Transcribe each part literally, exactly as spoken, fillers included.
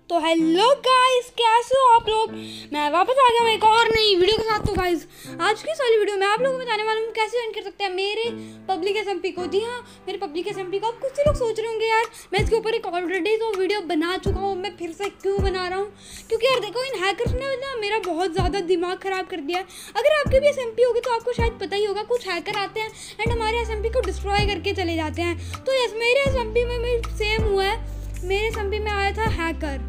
तो hello guys, कैसे हो आप लोग। मैं वापस आ गया हूँ एक और नई वीडियो के साथ। तो गाइस, आज की सारी वीडियो मैं आप लोगों को बताने वाला हूँ कैसे ज्वाइन कर सकते हैं मेरे पब्लिक एसएमपी को। जी हाँ, मेरे पब्लिक एसएमपी को। अब कुछ लोग सोच रहे होंगे यार, मैं इसके ऊपर एक ऑलरेडी तो वीडियो बना चुका हूँ, मैं फिर से क्यों बना रहा हूँ। क्योंकि यार देखो, इन हैकर्स ने ना मेरा बहुत ज़्यादा दिमाग ख़राब कर दिया है। अगर आपके भी एसएमपी होगी तो आपको शायद पता ही होगा, कुछ हैकर आते हैं एंड हमारे एसएमपी को डिस्ट्रॉय करके चले जाते हैं। तो यस, मेरे एसएमपी में भी सेम हुआ है। मेरे एसएमपी में आया था हैकर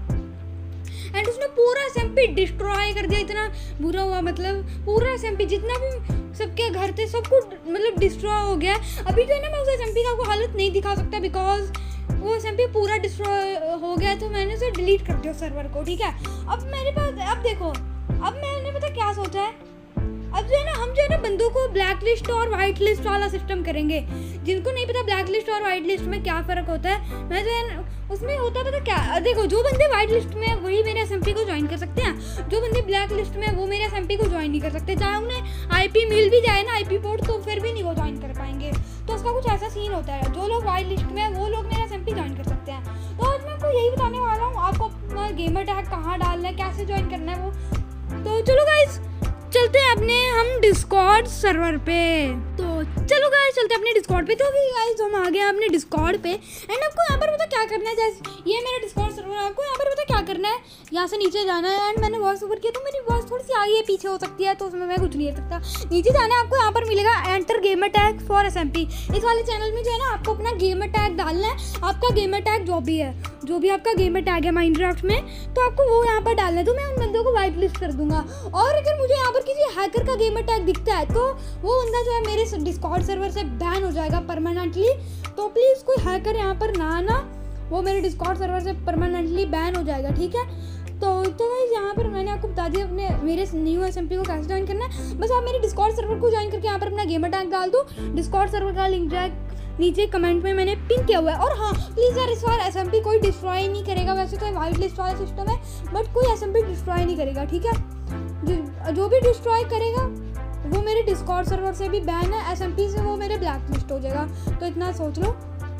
एंड उसने पूरा एसएमपी डिस्ट्रॉय कर दिया। इतना बुरा हुआ, मतलब पूरा एसएमपी जितना भी सबके घर थे सब कुछ मतलब डिस्ट्रॉय हो गया। अभी जो है ना, मैं उस एसएमपी का कोई हालत नहीं दिखा सकता बिकॉज वो एसएमपी पूरा डिस्ट्रॉय हो गया। तो मैंने उसे डिलीट कर दिया सर्वर को, ठीक है। अब मेरे पास, अब देखो, अब मैंने पता क्या सोचा है, अब जो है ना, हम जो है ना बंदों को ब्लैक लिस्ट और वाइट लिस्ट वाला सिस्टम करेंगे। जिनको नहीं पता ब्लैक लिस्ट और वाइट लिस्ट में क्या फ़र्क होता है, मैं जो है ना उसमें होता था तो क्या, देखो, जो बंदे वाइट लिस्ट में वही मेरे एसएमपी को ज्वाइन कर सकते हैं, जो बंदे ब्लैक लिस्ट में वो मेरे एसएमपी को ज्वाइन नहीं कर सकते। चाहे उन्हें आईपी मिल भी जाए ना, आईपी पोर्ट, तो फिर भी नहीं वो ज्वाइन कर पाएंगे। तो उसका कुछ ऐसा सीन होता है, जो लोग वाइट लिस्ट में हैं वो लोग मेरा एसएमपी ज्वाइन कर सकते हैं। तो आज मैं आपको यही बताने वाला हूँ, आपको अपना गेमर टैग कहाँ डालना है, कैसे ज्वाइन करना है वो। तो चलो गाइस, चलते हैं अपने हम डिस्कॉर्ड सर्वर पे। तो चलो गाइस, चलते हैं अपने डिस्कॉर्ड पे। तो अभी गाइस हम आ गए अपने डिस्कॉर्ड पे एंड आपको यहाँ पर पता क्या करना है। जैसे ये मेरा डिस्कॉर्ड सर्वर है, आपको यहाँ पर पता क्या करना है, यहाँ से नीचे जाना है एंड मैंने वॉइस ओवर किया तो मेरी वॉइस थोड़ी सी आगे पीछे हो सकती है, तो उसमें मैं कुछ नहीं कर सकता। नीचे जाना है, आपको यहाँ पर मिलेगा enter gamer tag for SMP. इस वाले चैनल में जो है ना, आपको अपना गेमर टैग डालना है। आपका गेमर टैग जो भी है, जो भी आपका गेमर टैग है माइनक्राफ्ट में, तो आपको वो यहाँ पर डालना है। तो मैं उन बंदों को वाइट लिस्ट कर दूंगा। और अगर मुझे यहाँ पर किसी हैकर का गेमर टैग दिखता है तो वो बंदा जो है मेरे डिस्कॉर्ड सर्वर से बैन हो जाएगा परमानेंटली। तो प्लीज़ कोई हैकर यहाँ पर ना आना, वो मेरे डिस्कॉर्ड सर्वर से परमानेंटली बैन हो जाएगा, ठीक है। तो तो गाइस, यहाँ पर मैंने आपको बता दिया अपने मेरे न्यू एसएमपी को कैसे ज्वाइन करना है। बस आप मेरे डिस्कॉर्ड सर्वर को ज्वाइन करके यहाँ पर अपना गेमर टैग डाल दो। डिस्कॉर्ड सर्वर का लिंक नीचे कमेंट में मैंने पिन किया हुआ है। और हाँ प्लीज़ यार, इस बार एसएमपी कोई डिस्ट्रॉय नहीं करेगा। वैसे तो वाइट लिस्ट वाला सिस्टम है, बट कोई एसएमपी डिस्ट्रॉय नहीं करेगा, ठीक है। जो, जो भी डिस्ट्रॉय करेगा वो मेरे डिस्कॉर्ड सर्वर से भी बैन है, एसएमपी से वो मेरे ब्लैक लिस्ट हो जाएगा। तो इतना सोच लो,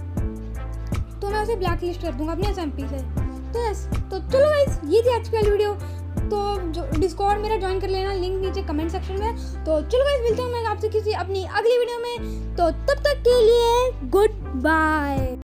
तो मैं उसे ब्लैक लिस्ट कर दूंगा अपने एसएमपी से। तो यस, तो चलो गाइस, ये थी आज की वीडियो। तो जो डिस्कॉर्ड मेरा ज्वाइन कर लेना, लिंक नीचे कमेंट सेक्शन में। तो चलो गाइस, मिलते हैं मैं आपसे किसी अपनी अगली वीडियो में। तो तब तक के लिए गुड बाय।